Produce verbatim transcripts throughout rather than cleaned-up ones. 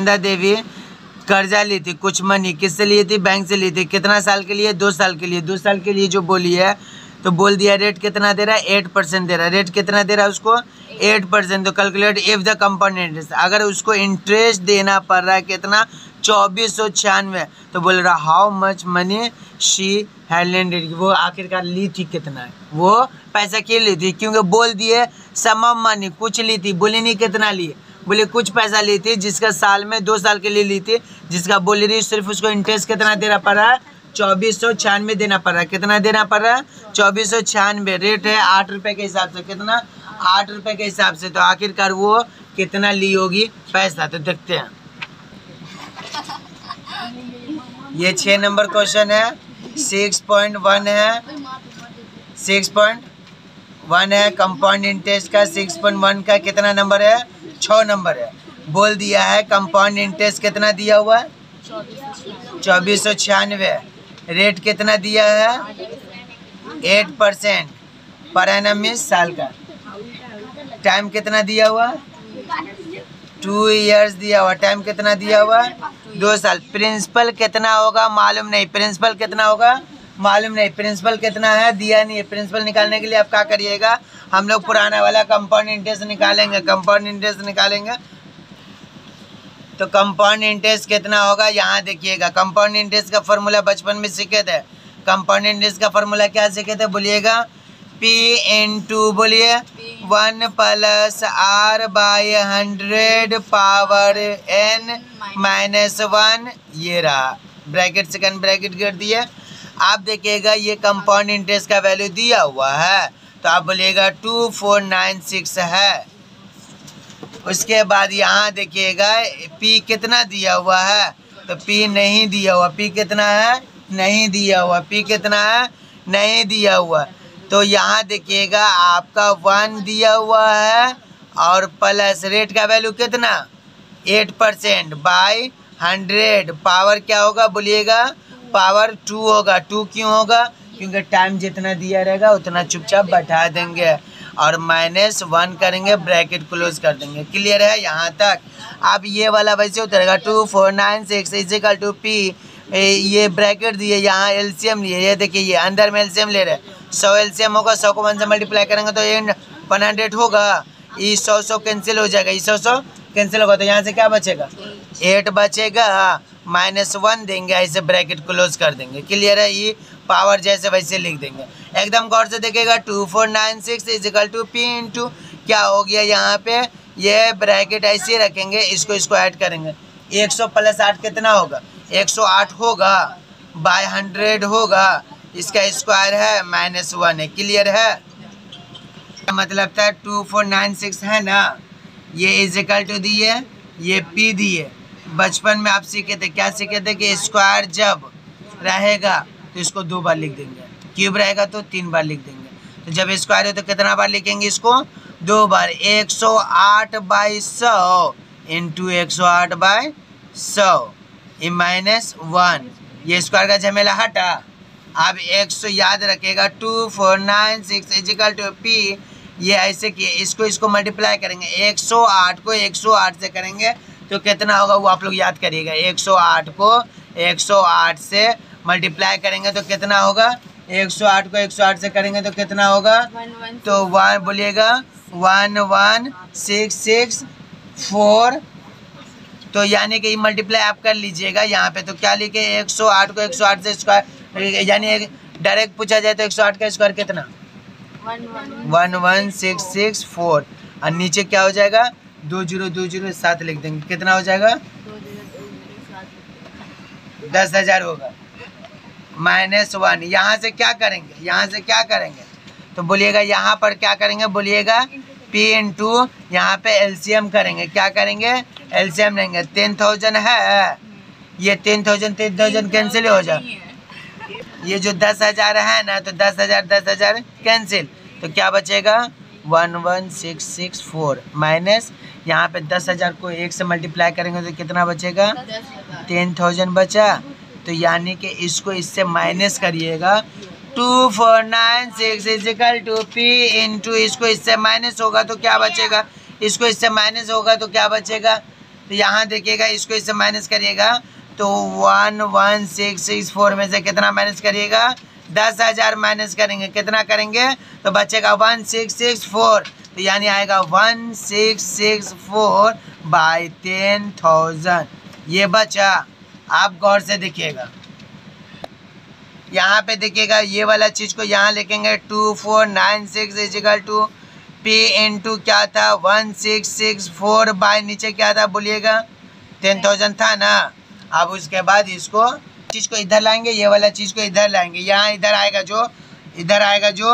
नंदा देवी कर्जा ली थी, कुछ मनी किससे ली थी? बैंक से ली थी। कितना साल के लिए? दो साल के लिए। दो साल के लिए जो बोली है तो बोल दिया रेट कितना दे रहा है? एट परसेंट दे रहा है। रेट कितना दे रहा है उसको? Eight percent. तो calculate if the compound interest, अगर उसको इंटरेस्ट देना पड़ रहा है कितना? चौबीस सौ छियानवे। तो बोल रहा how much money she had lended, वो आखिरकार ली थी कितना है, वो पैसा क्यों ली थी? क्योंकि बोल दिए सम ऑफ मनी, कुछ ली थी, बोली नहीं कितना लिए, बोले कुछ पैसा ली थी जिसका साल में दो साल के लिए ली थी, जिसका बोल रही सिर्फ उसको इंटरेस्ट कितना देना पड़ रहा है? चौबीस सौ छियानवे देना पड़ रहा है। कितना देना पड़ रहा है? चौबीस सौ छियानवे। रेट है आठ रुपये के हिसाब से, कितना? आठ रुपये के हिसाब से। तो आखिरकार वो कितना ली होगी पैसा? तो देखते हैं। ये छः नंबर क्वेश्चन है, सिक्स पॉइंट वन है, सिक्स पॉइंट वन है कंपाउंड इंटरेस्ट का। सिक्स पॉइंट वन का कितना नंबर है? छः नंबर है। बोल दिया है कंपाउंड इंटरेस्ट कितना दिया हुआ है? चौबीस सौ छियानवे। रेट कितना दिया है? एट परसेंट पर एनम इस साल का। टाइम कितना दिया हुआ? टू इयर्स दिया हुआ। टाइम कितना दिया हुआ? दो साल। प्रिंसिपल कितना होगा मालूम नहीं, प्रिंसिपल कितना होगा मालूम नहीं। प्रिंसिपल कितना है दिया नहीं है। प्रिंसिपल निकालने के लिए आप क्या करिएगा, हम लोग पुराना वाला कंपाउंड इंटरेस्ट निकालेंगे। कंपाउंड इंटरेस्ट निकालेंगे तो कंपाउंड इंटरेस्ट कितना होगा यहाँ देखिएगा। कंपाउंड इंटरेस्ट का फॉर्मूला बचपन में सीखे थे। कंपाउंड इंटरेस्ट का फॉर्मूला क्या सीखे थे बोलिएगा? पी इन टू बोलिए one plus R by hundred power N minus one. ये रहा ब्रैकेट, सेकंड ब्रैकेट कर दिए। आप देखिएगा ये कंपाउंड इंटरेस्ट का वैल्यू दिया हुआ है तो आप बोलिएगा टू फोर नाइन सिक्स है। उसके बाद यहाँ देखिएगा P कितना दिया हुआ है तो P नहीं दिया हुआ। P कितना है? नहीं दिया हुआ। P कितना है? नहीं दिया हुआ। तो यहाँ देखिएगा आपका वन दिया हुआ है और प्लस रेट का वैल्यू कितना? Eight percent by hundred. Power क्या होगा बोलिएगा? पावर टू होगा। टू क्यों होगा? क्योंकि टाइम जितना दिया रहेगा उतना चुपचाप बैठा देंगे और माइनस वन करेंगे, ब्रैकेट क्लोज कर देंगे। क्लियर है यहाँ तक? अब ये वाला वैसे उतरेगा two four nine six is equal to P, ये ब्रैकेट दिए, यहाँ एलसीएम लिए। ये देखिए ये अंदर में एलसीएम ले रहे, सौ एलसीएम होगा, सौ को वन से मल्टीप्लाई करेंगे तो ये वन हंड्रेड होगा। ये सौ सौ कैंसिल हो जाएगा, ये सौ सौ कैंसिल होगा तो यहाँ से क्या बचेगा? एट बचेगा, माइनस वन देंगे, ऐसे ब्रैकेट क्लोज कर देंगे। क्लियर है? ये पावर जैसे वैसे लिख देंगे। एकदम गौर से देखिएगा two four nine six is equal to P into क्या हो गया यहाँ पे? ये ब्रैकेट ऐसे रखेंगे, इसको इसको ऐड करेंगे। एक सौ प्लस आठ कितना होगा? एक सौ आठ होगा बाय हंड्रेड होगा, इसका स्क्वायर है माइनस वन है। क्लियर है? मतलब था टू फोर नाइन सिक्स है ना, ये इजिकल टू दिए, ये पी दिए। बचपन में आप सीखे थे, क्या सीखे थे कि स्क्वायर जब रहेगा तो इसको दो बार लिख देंगे, क्यूब रहेगा तो तीन बार लिख देंगे। तो जब स्क्वायर हो तो कितना बार लिखेंगे इसको? दो बार। एक सौ आठ बाई सौ इंटू एक सौ आठ बाई सौ ये माइनस वन। ये स्क्वायर का झमेला हटा। अब एक सौ याद रखेगा two four nine six is equal to P, ये ऐसे किए, इसको इसको मल्टीप्लाई करेंगे। एक सौ आठ को एक सौ आठ से करेंगे तो कितना होगा वो आप लोग याद करिएगा। एक सौ आठ को एक सौ आठ से मल्टीप्लाई करेंगे तो कितना होगा? एक सौ आठ को एक सौ आठ से करेंगे तो कितना होगा? तो वन बोलिएगा one one six six four. तो यानी कि मल्टीप्लाई आप कर लीजिएगा यहाँ पे। तो क्या लिखे? एक सौ आठ को एक सौ आठ से स्क्वायर, यानी डायरेक्ट पूछा जाए तो एक सौ आठ का स्क्वायर कितना? One one six six four. और नीचे क्या हो जाएगा? दो जीरो दो जीरो सात लिख देंगे। कितना हो जाएगा? दस हजार होगा माइनस वन। यहाँ से क्या करेंगे? यहाँ से क्या करेंगे तो बोलिएगा यहाँ पर क्या करेंगे बोलिएगा? पी इंटू यहाँ पे एलसीएम करेंगे। क्या करेंगे? एलसीएम लेंगे। टेन थाउजेंड है, ये ten thousand ten thousand cancel हो जाए। ये जो दस हजार है ना तो दस हजार दस हजार कैंसिल, तो क्या बचेगा? One one six six four minus यहाँ पे दस हजार को एक से मल्टीप्लाई करेंगे तो कितना बचेगा? टेन थाउजेंड बचा। तो यानी कि इसको इससे माइनस करिएगा। Two four nine six is equal to P into इसको इससे माइनस होगा तो क्या बचेगा? इसको इससे माइनस होगा तो क्या बचेगा? तो यहाँ देखिएगा इसको इससे माइनस करिएगा तो one one six six four में से कितना माइनस करिएगा, दस हज़ार माइनस करेंगे, कितना करेंगे तो बचेगा वन सिक्स सिक्स फोर, तो यानी आएगा one six six four by ten thousand, ये बचा। आप गौर से देखिएगा, यहाँ पे देखिएगा ये वाला चीज़ को यहाँ लिखेंगे two four nine six is equal to P into क्या था one six six four by नीचे क्या था बोलिएगा, टेन थाउजेंड था ना। अब उसके बाद इसको चीज़ को इधर लाएंगे, ये वाला चीज़ को इधर लाएंगे, यहाँ इधर आएगा जो इधर आएगा जो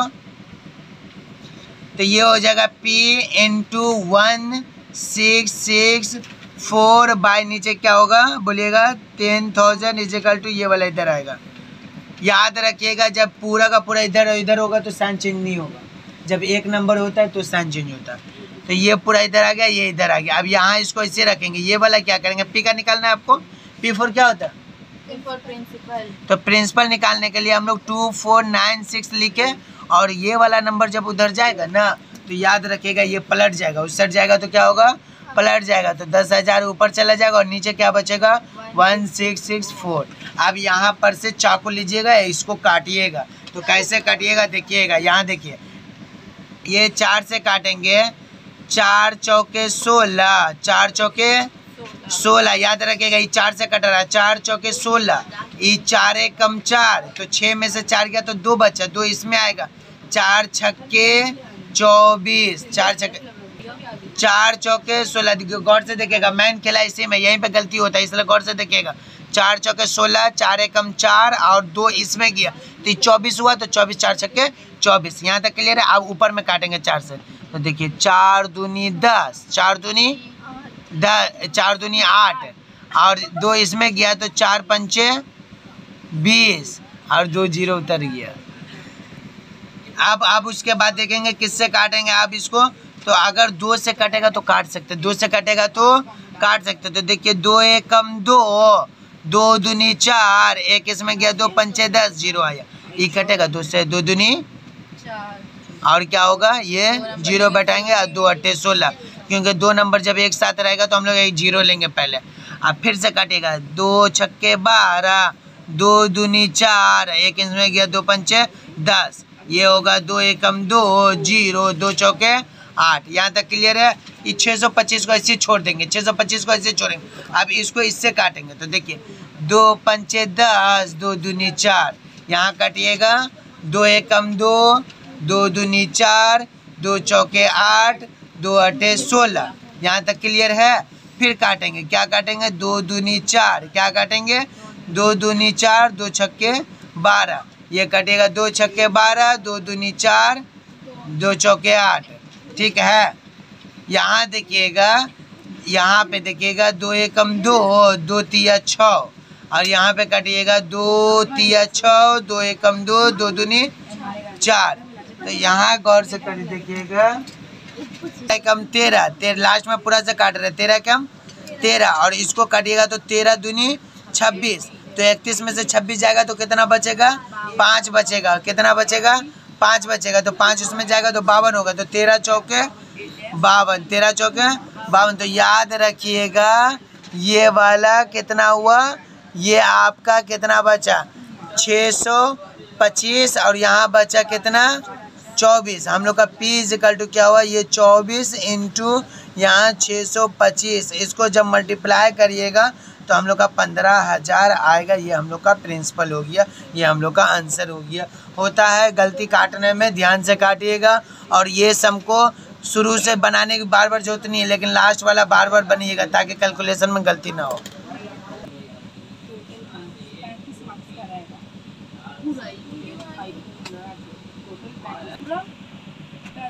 तो ये हो जाएगा P into one six six four by नीचे क्या होगा बोलिएगा, टेन थाउजेंड इजिकल टू ये वाला इधर आएगा। याद रखिएगा जब पूरा का पूरा इधर इधर होगा तो साइन चेंज नहीं होगा, जब एक नंबर होता है तो साइन चेंज होता है। तो ये पूरा इधर आ गया, ये इधर आ गया। अब यहाँ इसको ऐसे रखेंगे, ये वाला क्या करेंगे, पी का निकालना है आपको, पी फोर क्या होता है प्रिंसिपल। तो प्रिंसिपल निकालने के लिए हम लोग टू फोर नाइन सिक्स लिखे और ये वाला नंबर जब उधर जाएगा ना तो याद रखिएगा ये पलट जाएगा, उस साइड जाएगा तो क्या होगा पलट जाएगा, तो दस हज़ार ऊपर चला जाएगा और नीचे क्या बचेगा वन सिक्स सिक्स फोर। अब यहाँ पर से चाकू लीजिएगा, इसको काटिएगा, तो कैसे काटिएगा देखिएगा, यहाँ देखिए ये चार से काटेंगे, चार चौके सोलह, चार चौके सोलह, याद रखिएगा ये चार से कट रहा है, चार चौके सोलह, ये चार एक कम चार, तो छः में से चार गया तो दो बचा, दो इसमें आएगा, चार छक्के चौबीस, चार छक्के चार चौके सोलह। गौर से देखिएगा मैंने खेला इसी में, यहीं पे गलती होता है इसलिए गौर से देखिएगा, चार चौके सोलह, चार एक कम चार और दो इसमें गया तो चौबीस हुआ, तो चौबीस चार छक्के चौबीस, यहाँ तक क्लियर है। अब ऊपर में काटेंगे चार से, तो देखिए चार दूनी दस, चार दूनी दस, चार दूनी आठ और दो इसमें गया तो चार पंचे बीस और दो जीरो उतर गया। अब अब उसके बाद देखेंगे किससे काटेंगे आप इसको, तो अगर दो से कटेगा तो काट सकते, दो से कटेगा तो काट सकते। तो देखिए दो एक कम दो, दो दूनी चार, एक इसमें गया दो पंचे दस, जीरो आया, ये कटेगा दो से, दो दूनी और क्या होगा ये जीरो बैठाएंगे और दो अट्ठे सोलह, क्योंकि दो नंबर जब एक साथ रहेगा तो हम लोग एक जीरो लेंगे पहले। अब फिर से काटेगा, दो छक्के बारह, दो दूनी चार, एक इसमें गया दो पंचे दस, ये होगा दो एकम दो, जीरो, दो चौके आठ, यहाँ तक क्लियर है। ये छः सौ पच्चीस को ऐसे छोड़ देंगे, छः सौ पच्चीस को ऐसे छोड़ेंगे। अब इसको इससे काटेंगे तो देखिए दो पंचे दस, दो दूनी चार, यहाँ काटिएगा, दो एकम दो, दो दूनी चार, दो चौके आठ, दो अट्ठे सोलह, यहाँ तक क्लियर है। फिर काटेंगे, क्या काटेंगे, दो दूनी चार, क्या काटेंगे, दो दूनी चार, दो छक्के बारह, ये कटेगा दो छक्के बारह, दो दूनी चार, दो चौके आठ, ठीक है। यहाँ देखिएगा, यहाँ पे देखिएगा दो एकम दो, दो तिया छः और यहाँ पे काटिएगा दो तिया छः, दो एकम दो, दो दूनी चार। तो यहाँ गौर से कर देखिएगा, एकम तेरह, तेरह लास्ट में पूरा से काट रहे, तेरह कम तेरह और इसको काटिएगा तो तेरह दूनी छब्बीस, तो इकतीस में से छब्बीस जाएगा तो कितना बचेगा, पाँच बचेगा, कितना बचेगा, पाँच बचेगा, तो पाँच उसमें जाएगा तो बावन होगा, तो तेरह चौके बावन, तेरह चौके बावन। तो याद रखिएगा ये वाला कितना हुआ, ये आपका कितना बचा छः सौ पच्चीस और यहाँ बचा कितना चौबीस। हम लोग का P इजिकल टू क्या हुआ, ये चौबीस इंटू यहाँ छः सौ पच्चीस, इसको जब मल्टीप्लाई करिएगा तो हम लोग का पंद्रह हज़ार आएगा। ये हम लोग का प्रिंसिपल हो गया, ये हम लोग का आंसर हो गया। होता है गलती काटने में, ध्यान से काटिएगा और ये सम को शुरू से बनाने की बार बार जरूरत नहीं है, लेकिन लास्ट वाला बार बार बनिएगा ताकि कैलकुलेशन में गलती ना हो।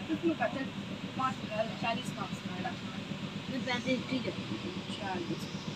चालीस